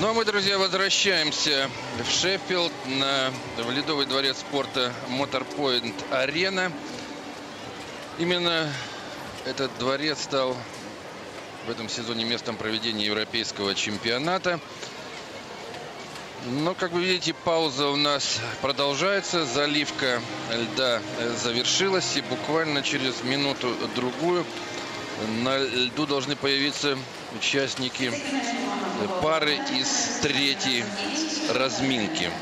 Ну а мы, друзья, возвращаемся в Шеффилд, в Ледовый дворец спорта Motorpoint Arena. Именно этот дворец стал в этом сезоне местом проведения европейского чемпионата. Но, как вы видите, пауза у нас продолжается. Заливка льда завершилась. И буквально через минуту-другую на льду должны появиться участники пары из третьей разминки.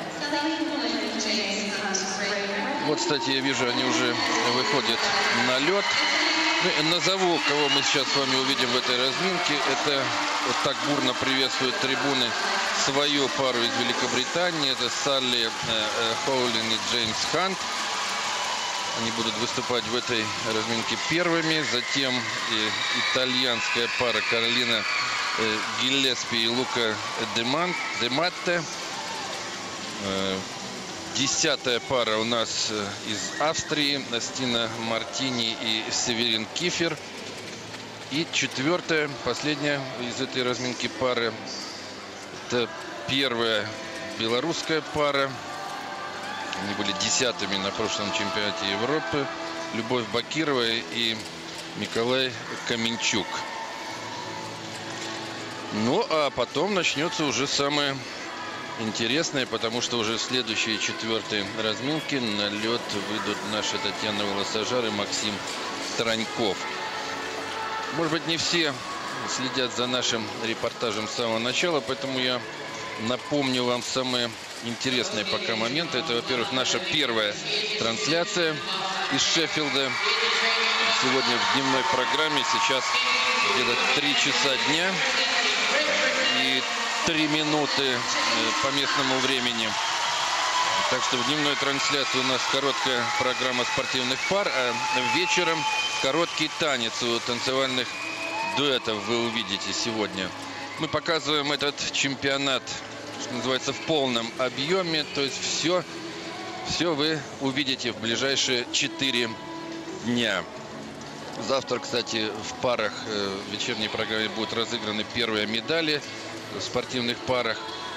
Вот, кстати, я вижу, они уже выходят на лед. Назову, кого мы сейчас с вами увидим в этой разминке. Это вот так бурно приветствуют трибуны свою пару из Великобритании. Это Салли Хоулин и Джеймс Хант. Они будут выступать в этой разминке первыми. Затем итальянская пара Каролина Гиллеспи и Лука Дематте. Десятая пара у нас из Австрии. Стина Мартини и Северин Кифер. И четвертая, последняя из этой разминки пары. Это первая белорусская пара. Они были 10-ми на прошлом чемпионате Европы. Любовь Бакирова и Николай Каменчук. Ну, а потом начнется уже самое интересное, потому что уже в следующей четвертой разминке на лед выйдут наши Татьяна Волосожар и Максим Тараньков. Может быть, не все следят за нашим репортажем с самого начала, поэтому я напомню вам самые интересные пока моменты. Это, во-первых, наша первая трансляция из Шеффилда. Сегодня в дневной программе. Сейчас где-то 3 часа дня и 3 минуты по местному времени. Так что в дневной трансляции у нас короткая программа спортивных пар, а вечером короткий танец у танцевальных дуэтов вы увидите сегодня. Мы показываем этот чемпионат, что называется, в полном объеме. То есть все вы увидите в ближайшие 4 дня. Завтра, кстати, в парах в вечерней программе будут разыграны первые медали в спортивных парах.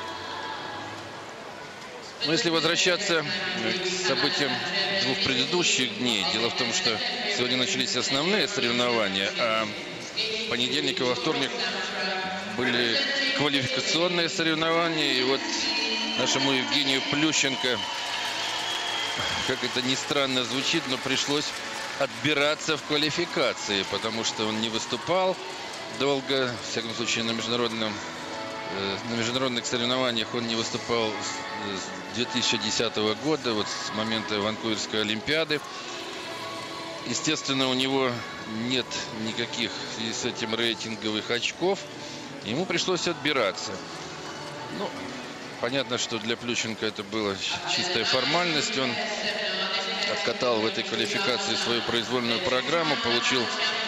Но если возвращаться к событиям 2 предыдущих дней, дело в том, что сегодня начались основные соревнования, а в понедельник и во вторник были квалификационные соревнования. И вот нашему Евгению Плющенко, как это ни странно звучит, но пришлось отбираться в квалификации, потому что он не выступал долго, во всяком случае, на международных соревнованиях он не выступал с 2010 года, вот с момента Ванкуверской Олимпиады. Естественно, у него нет никаких в связи с этим рейтинговых очков. Ему пришлось отбираться. Ну, понятно, что для Плющенко это была чистая формальность. Он откатал в этой квалификации свою произвольную программу, получил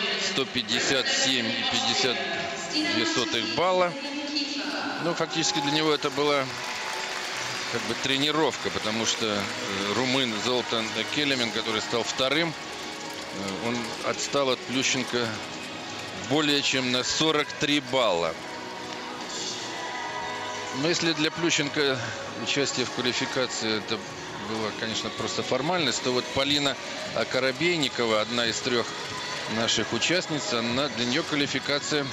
157,52 балла. Ну, фактически для него это была как бы тренировка, потому что румын Золтан Келемин, который стал вторым, он отстал от Плющенко более чем на 43 балла. Но если для Плющенко участие в квалификации это была, конечно, просто формальность, то вот Полина Коробейникова, одна из 3 наших участниц, для нее квалификация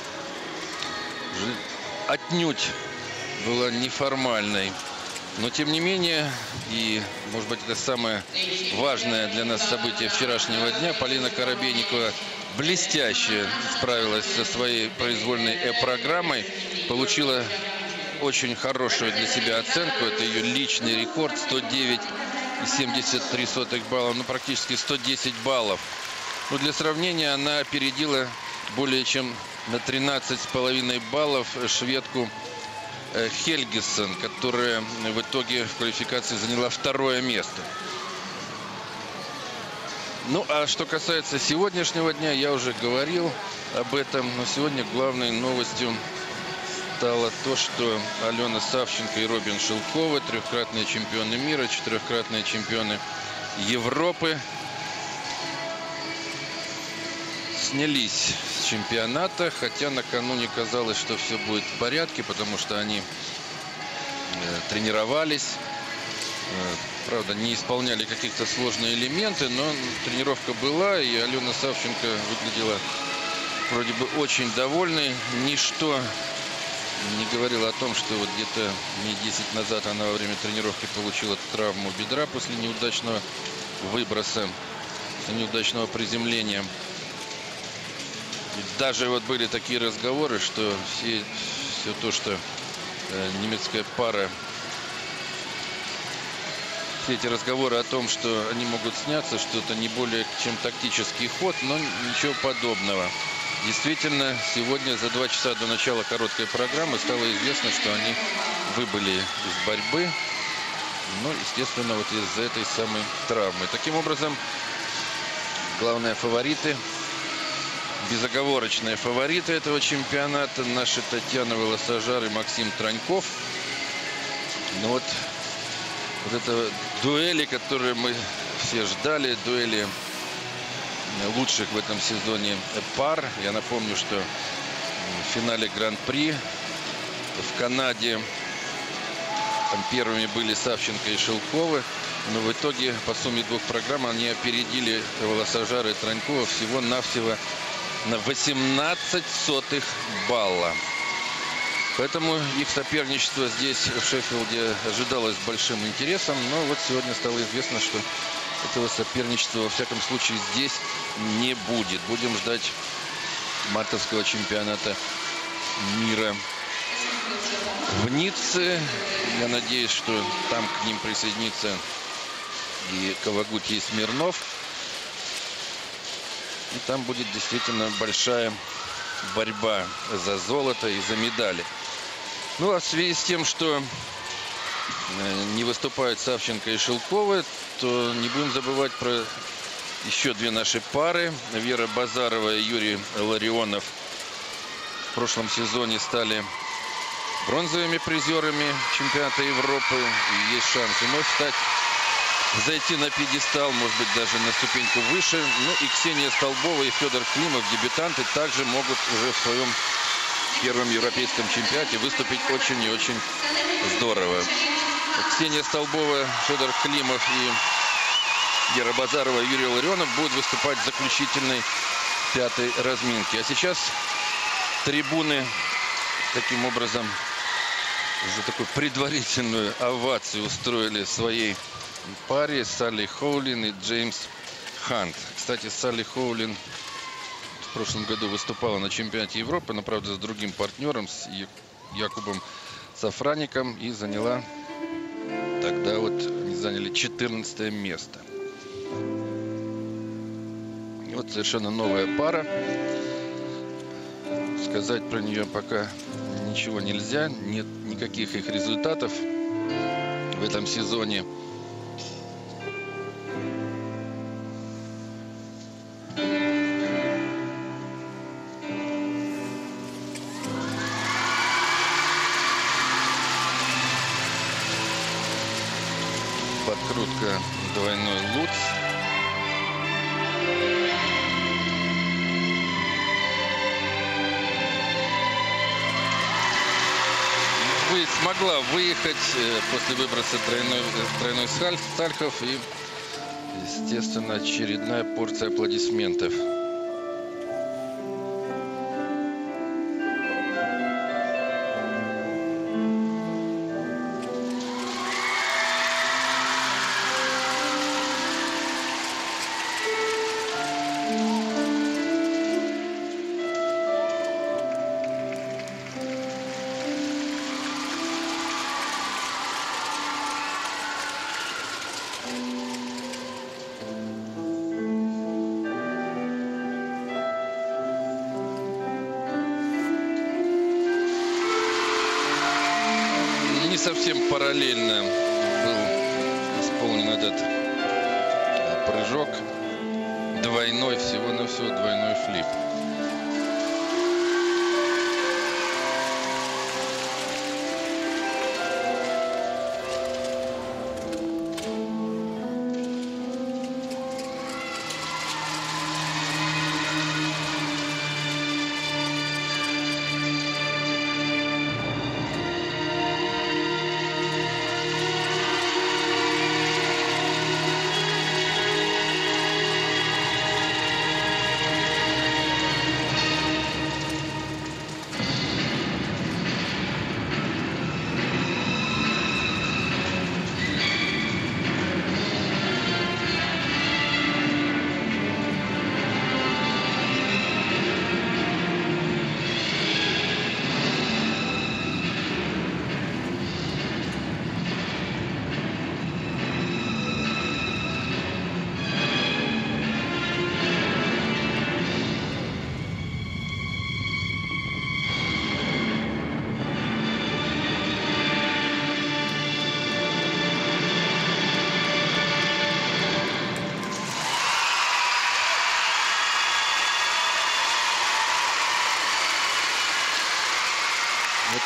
отнюдь была неформальной. Но, тем не менее, и, может быть, это самое важное для нас событие вчерашнего дня, Полина Коробейникова блестяще справилась со своей произвольной программой, получила очень хорошую для себя оценку. Это ее личный рекорд, 109,73 балла, ну, практически 110 баллов. Но для сравнения, она опередила более чем на 13,5 баллов шведку Хельгессон, которая в итоге в квалификации заняла 2-е место. Ну, а что касается сегодняшнего дня, я уже говорил об этом, но сегодня главной новостью стало то, что Алена Савченко и Робин Шелкова, 3-кратные чемпионы мира, 4-кратные чемпионы Европы, снялись с чемпионата, хотя накануне казалось, что все будет в порядке, потому что они тренировались. Правда, не исполняли каких-то сложные элементы, но тренировка была, и Алена Савченко выглядела вроде бы очень довольной. Ничто не говорило о том, что вот где-то дней 10 назад она во время тренировки получила травму бедра после неудачного выброса, после неудачного приземления. И даже вот были такие разговоры, что все то, что немецкая пара, все эти разговоры о том, что они могут сняться, что это не более чем тактический ход, но ничего подобного. Действительно, сегодня за 2 часа до начала короткой программы стало известно, что они выбыли из борьбы. Ну, естественно, вот из-за этой самой травмы. Таким образом, главные фавориты, безоговорочные фавориты этого чемпионата, наши Татьяна Волосожар и Максим Траньков. Ну вот это дуэли, которые мы все ждали, дуэли лучших в этом сезоне пар. Я напомню, что в финале Гран-при в Канаде там первыми были Савченко и Шелкова, но в итоге по сумме 2 программ они опередили Волосожара и Транькова всего-навсего на 18 балла. Поэтому их соперничество здесь, в Шеффилде, ожидалось с большим интересом. Но вот сегодня стало известно, что этого соперничества, во всяком случае, здесь не будет. Будем ждать мартовского чемпионата мира в Ницце. Я надеюсь, что там к ним присоединится и Кавагути, и Смирнов. И там будет действительно большая борьба за золото и за медали. Ну, а в связи с тем, что не выступают Савченко и Шелкова, то не будем забывать про еще 2 наши пары. Вера Базарова и Юрий Ларионов в прошлом сезоне стали бронзовыми призерами чемпионата Европы. И есть шанс вновь зайти на пьедестал, может быть, даже на ступеньку выше. Ну и Ксения Столбова и Федор Климов, дебютанты, также могут уже в своем первом европейском чемпионате выступить очень и очень здорово. Ксения Столбова, Федор Климов и Вера Базарова и Юрий Ларионов будут выступать в заключительной 5-й разминке. А сейчас трибуны таким образом уже такую предварительную овацию устроили своей паре Салли Хоулин и Джеймс Хант. Кстати, Салли Хоулин в прошлом году выступала на чемпионате Европы, но, правда, с другим партнером, с Якубом Сафраником, и заняла тогда они заняли 14 место. И вот совершенно новая пара. Сказать про нее пока ничего нельзя. Нет никаких их результатов в этом сезоне. Подкрутка двойной луц. Смогла выехать после выброса тройной Сальхов. И, естественно, очередная порция аплодисментов. Не совсем параллельно был исполнен этот прыжок. Двойной, всего-навсего двойной флип.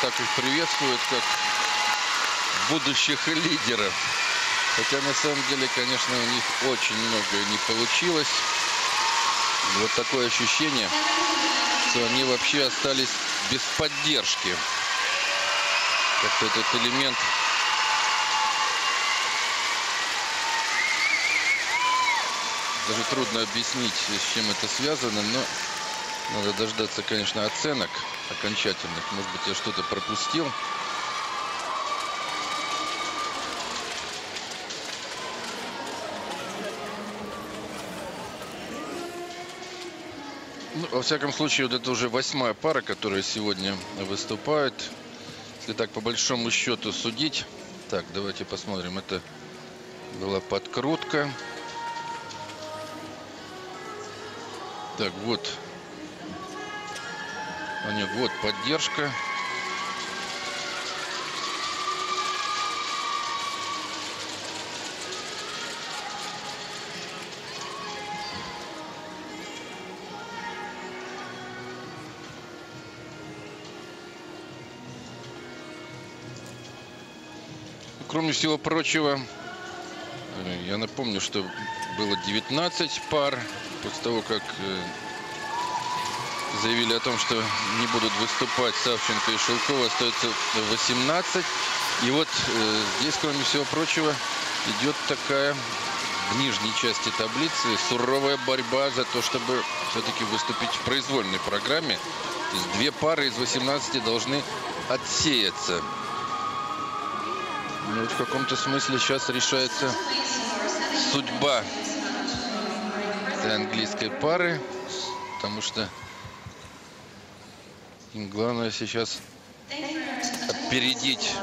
так их приветствуют, как будущих лидеров. Хотя на самом деле, конечно, у них очень многое не получилось. Вот такое ощущение, что они вообще остались без поддержки. Как-то этот элемент даже трудно объяснить, с чем это связано, но надо дождаться, конечно, оценок окончательных. Может быть, я что-то пропустил. Ну, во всяком случае, вот это уже 8-я пара, которая сегодня выступает. Если так по большому счету судить. Так, давайте посмотрим. Это была подкрутка. Так, вот. Вот поддержка. Кроме всего прочего, я напомню, что было 19 пар. После того, как заявили о том, что не будут выступать Савченко и Шелкова, остается 18. И вот здесь, кроме всего прочего, идет такая в нижней части таблицы суровая борьба за то, чтобы все-таки выступить в произвольной программе. То есть 2 пары из 18 должны отсеяться. Ну, вот в каком-то смысле сейчас решается судьба этой английской пары, потому что им главное сейчас опередить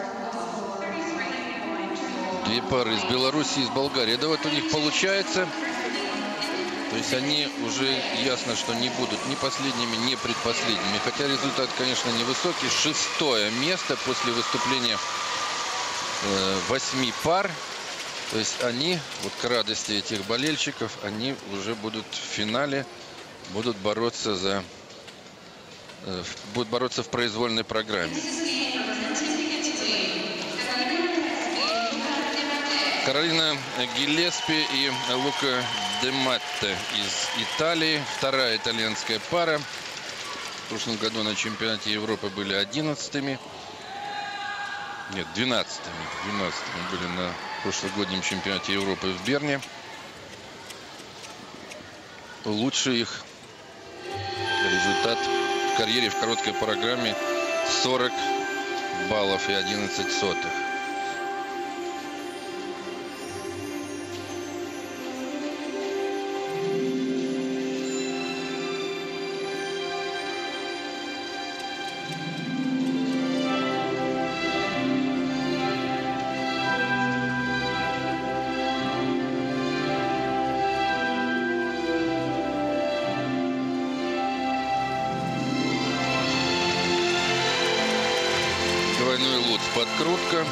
2 пары из Беларуси и из Болгарии. Да вот у них получается. То есть они уже ясно, что не будут ни последними, ни предпоследними. Хотя результат, конечно, невысокий. 6-е место после выступления 8 пар. То есть они, вот к радости этих болельщиков, они уже будут в финале, будут бороться в произвольной программе. Каролина Гиллеспи и Лука Де Матте из Италии. 2-я итальянская пара. В прошлом году на чемпионате Европы были 11-ми. Нет, 12-ми. 12-ми были на прошлогоднем чемпионате Европы в Берне. Лучший их результат в карьере в короткой программе 40 баллов и 11 сотых. Двойной лут, подкрутка.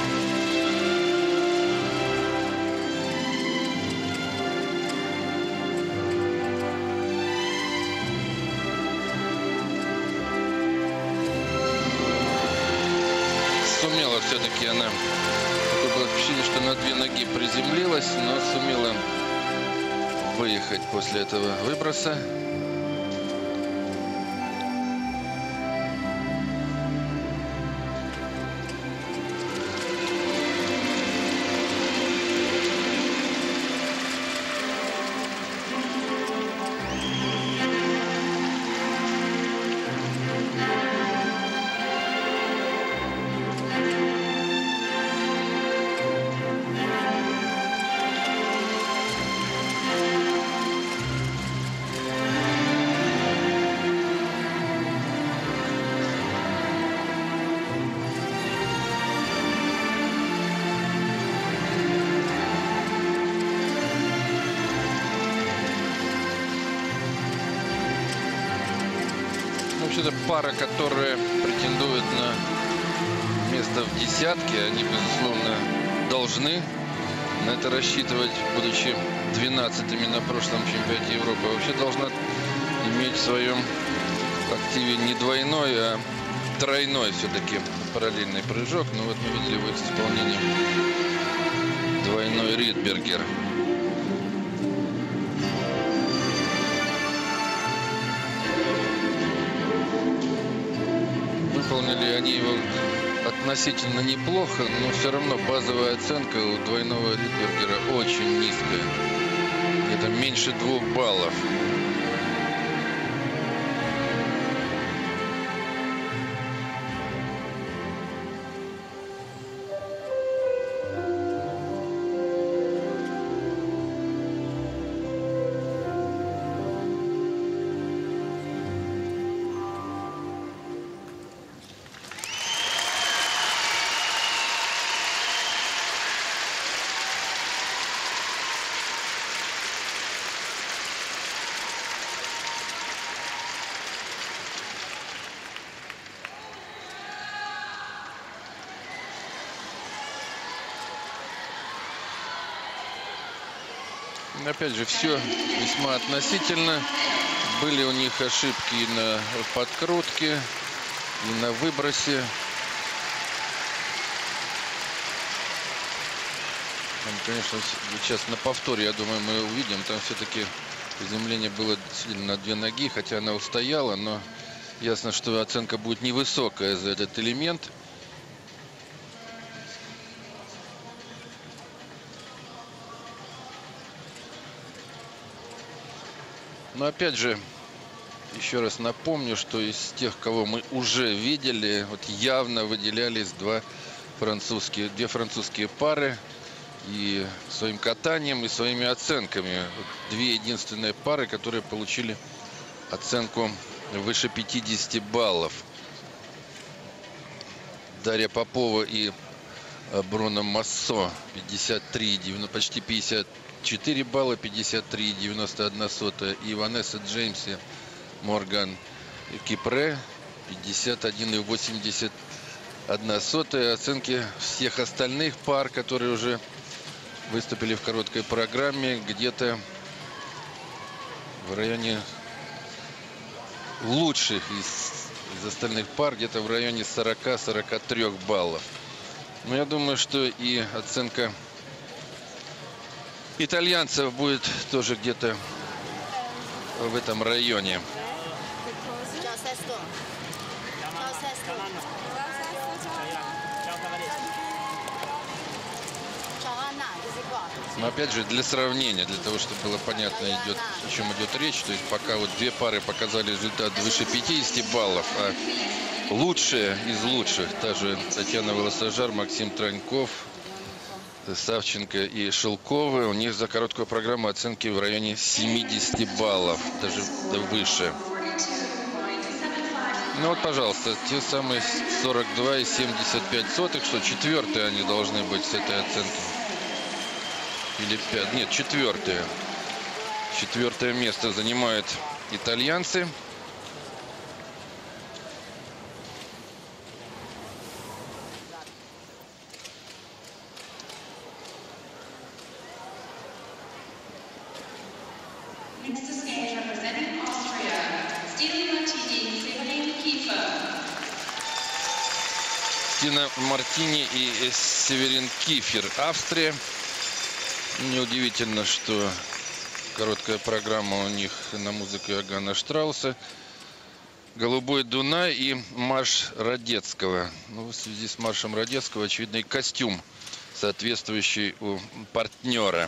Сумела все-таки она. Такое было впечатление, что на 2 ноги приземлилась, но сумела выехать после этого выброса. Вообще-то пара, которая претендует на место в десятке, они, безусловно, должны на это рассчитывать, будучи 12-ми на прошлом чемпионате Европы. Вообще должна иметь в своем активе не двойной, а тройной все-таки параллельный прыжок. Но вот мы видели в исполнении двойной Ридбергер. Выполнили они его относительно неплохо, но все равно базовая оценка у двойного Ридбергера очень низкая. Где-то меньше 2 баллов. Опять же, все весьма относительно. Были у них ошибки и на подкрутке, и на выбросе. Там, конечно, сейчас на повторе, я думаю, мы увидим. Там все-таки приземление было действительно на 2 ноги, хотя она устояла, но ясно, что оценка будет невысокая за этот элемент. Но опять же, еще раз напомню, что из тех, кого мы уже видели, вот явно выделялись две французские пары и своим катанием, и своими оценками. Вот 2 единственные пары, которые получили оценку выше 50 баллов. Дарья Попова и Бруно Массо 53, почти 54 балла, 53,91. И Ванесса Джеймс и Морган Кипре 51,81. Оценки всех остальных пар, которые уже выступили в короткой программе, где-то в районе лучших из остальных пар, где-то в районе 40-43 баллов. Но я думаю, что и оценка итальянцев будет тоже где-то в этом районе. Но опять же, для сравнения, для того, чтобы было понятно, о чем идет речь, то есть пока вот 2 пары показали результат выше 50 баллов, а лучшие из лучших, та же Татьяна Волосожар, Максим Траньков, Савченко и Шелкова, у них за короткую программу оценки в районе 70 баллов, даже выше. Ну вот, пожалуйста, те самые 42,75, что 4-е они должны быть с этой оценки. Или 5, нет, 4-е. 4-е место занимают итальянцы. Стина Мартини и Северин Кифер, Австрия. Неудивительно, что короткая программа у них на музыку Иоганна Штрауса. «Голубой Дунай» и марш Радецкого. Ну, в связи с маршем Радецкого, очевидно, и костюм соответствующий у партнера.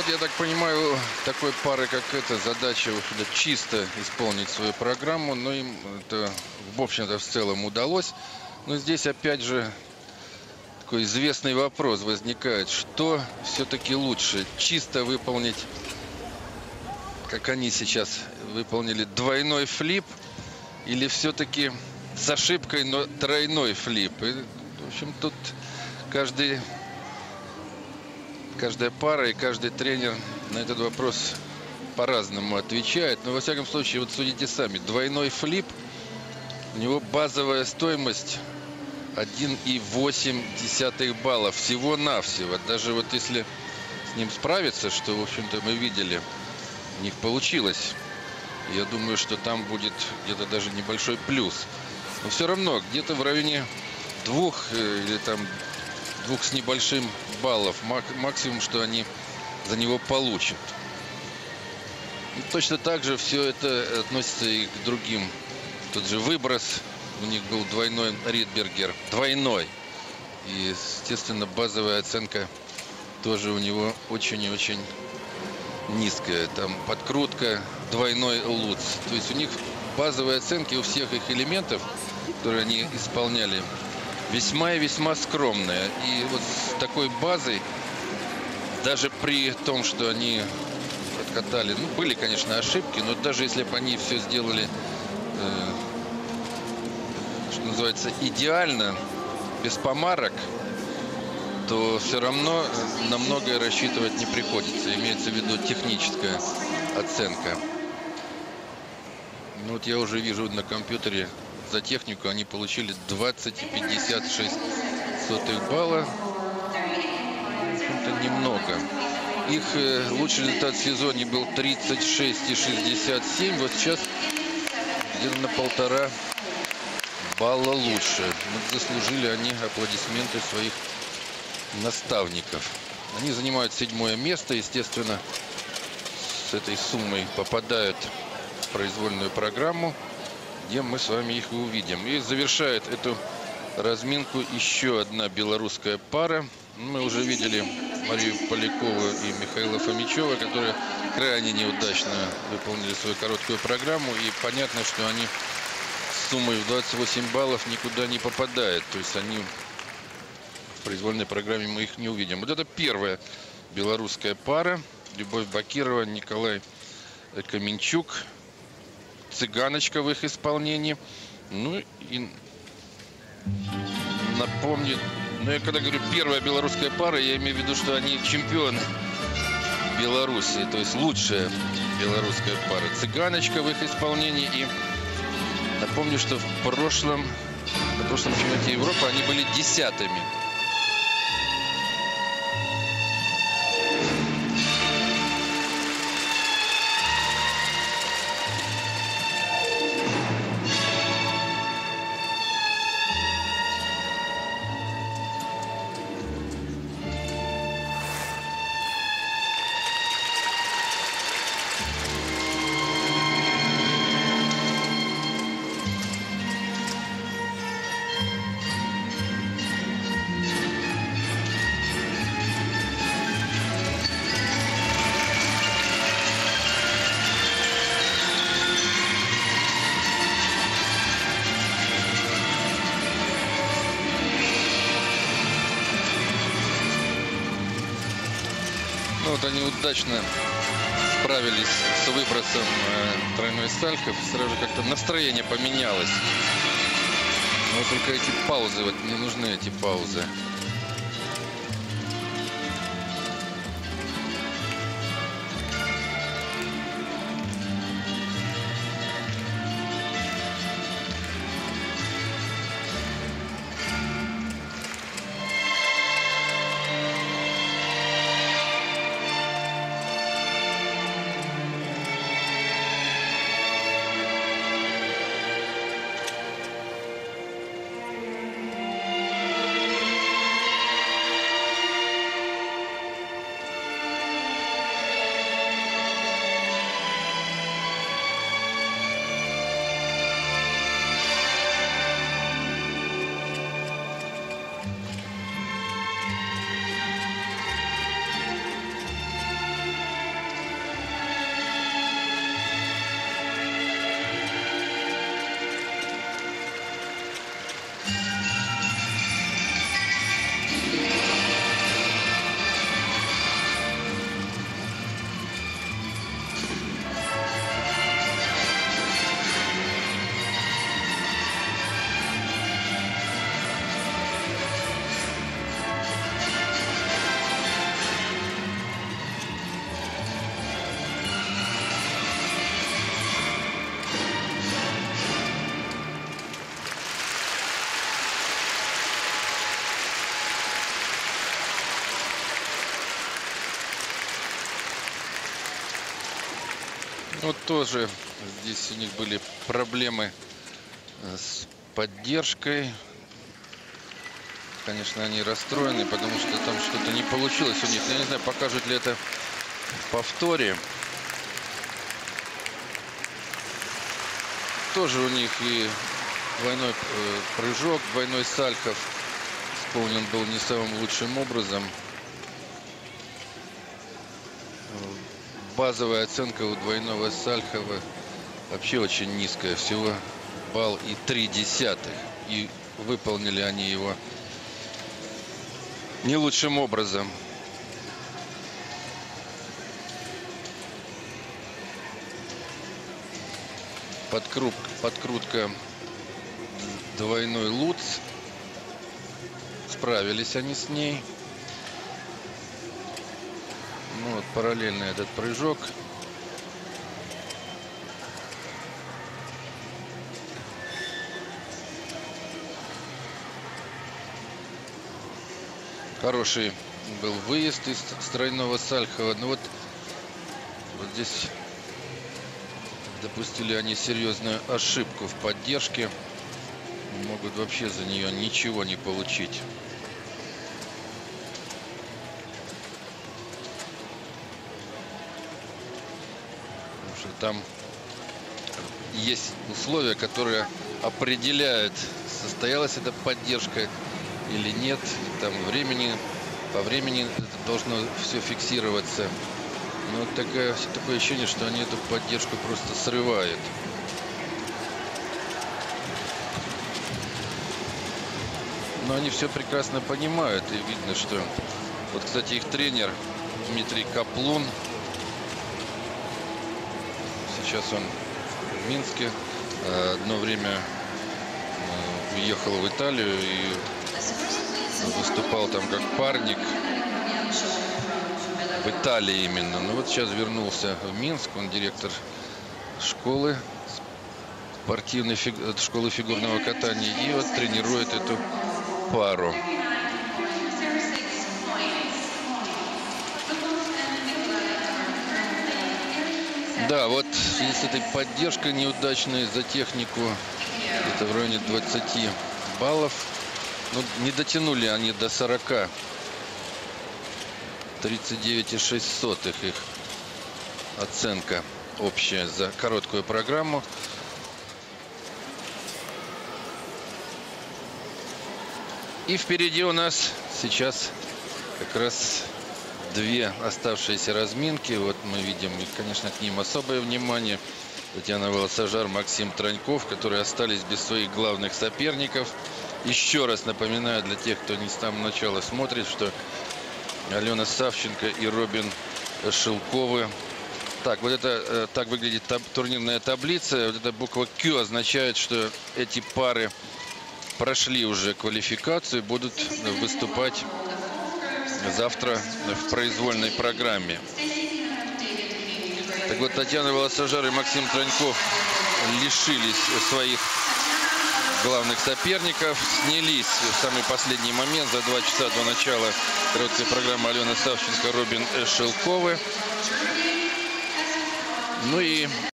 вот я так понимаю, такой пары, как эта, задача чисто исполнить свою программу. Но им это, в общем-то, в целом удалось. Но здесь опять же такой известный вопрос возникает. Что все-таки лучше? Чисто выполнить, как они сейчас выполнили, двойной флип? Или все-таки с ошибкой, но тройной флип? И, в общем, тут каждая пара и каждый тренер на этот вопрос по-разному отвечает. Но, во всяком случае, вот судите сами. Двойной флип, у него базовая стоимость 1,8 балла всего-навсего. Даже вот если с ним справиться, что, в общем-то, мы видели, у них получилось. Я думаю, что там будет где-то даже небольшой плюс. Но все равно, где-то в районе 2 или там 2 с небольшим баллов максимум, что они за него получат. И точно так же все это относится и к другим. Тот же выброс. У них был двойной Ридбергер. Двойной. И, естественно, базовая оценка тоже у него очень и очень низкая. Там подкрутка, двойной луц. То есть у них базовые оценки у всех их элементов, которые они исполняли, весьма и весьма скромные. И вот с такой базой, даже при том, что они откатали, ну, были, конечно, ошибки, но даже если бы они все сделали, что называется, идеально, без помарок, то все равно на многое рассчитывать не приходится. Имеется в виду техническая оценка. Ну, вот я уже вижу на компьютере, за технику они получили 20,56 балла. Это немного. Их лучший результат в сезоне был 36,67. Вот сейчас где-то на 1,5 балла лучше. Вот заслужили они аплодисменты своих наставников. Они занимают 7-е место. Естественно, с этой суммой попадают в произвольную программу, где мы с вами их и увидим. И завершает эту разминку еще одна белорусская пара. Мы уже видели Марию Полякову и Михаила Фомичева, которые крайне неудачно выполнили свою короткую программу. И понятно, что они с суммой в 28 баллов никуда не попадают. То есть они в произвольной программе, мы их не увидим. Вот это первая белорусская пара. Любовь Бакирова, Николай Каменчук. Цыганочка в их исполнении. Ну и напомню, но я когда говорю первая белорусская пара, я имею в виду, что они чемпионы Беларуси, то есть лучшая белорусская пара. Цыганочка в их исполнении. И напомню, что на прошлом чемпионате Европы они были 10-ми. Вот они удачно справились с выбросом тройной стальков. Сразу же как-то настроение поменялось. Но только эти паузы, вот не нужны эти паузы. Вот тоже здесь у них были проблемы с поддержкой. Конечно, они расстроены, потому что там что-то не получилось у них. Я не знаю, покажут ли это в повторе. Тоже у них и двойной прыжок, двойной сальхов исполнен был не самым лучшим образом. Базовая оценка у двойного сальхова вообще очень низкая. Всего 1,3 балла. И выполнили они его не лучшим образом. Подкрутка двойной луц. Справились они с ней. Ну, вот параллельно этот прыжок. Хороший был выезд из тройного сальхова. Но вот здесь допустили они серьезную ошибку в поддержке. Могут вообще за нее ничего не получить. Потому что там есть условия, которые определяют, состоялась эта поддержка или нет. И там по времени это должно все фиксироваться. Но такое ощущение, что они эту поддержку просто срывают. Но они все прекрасно понимают. И видно, что... Вот, кстати, их тренер Дмитрий Каплун. Сейчас он в Минске. Одно время уехал в Италию и выступал там как парник. В Италии именно. Но вот сейчас вернулся в Минск. Он директор школы спортивной школы фигурного катания. И вот тренирует эту пару. Да, вот с этой поддержкой неудачной за технику, это в районе 20 баллов. Ну, не дотянули они до 40. 39,06 их оценка общая за короткую программу. И впереди у нас сейчас как раз две оставшиеся разминки. Вот мы видим, и, конечно, к ним особое внимание. Татьяна Волосожар, Максим Траньков, которые остались без своих главных соперников. Еще раз напоминаю для тех, кто не с самого начала смотрит, что Алена Савченко и Робин Шелковы. Так, вот это так выглядит турнирная таблица. Вот эта буква Q означает, что эти пары прошли уже квалификацию, будут выступать завтра в произвольной программе. Так вот, Татьяна Волосожар и Максим Траньков лишились своих главных соперников, снялись в самый последний момент за 2 часа до начала короткой программы Алена Савченко, Робин Шелковы. Ну и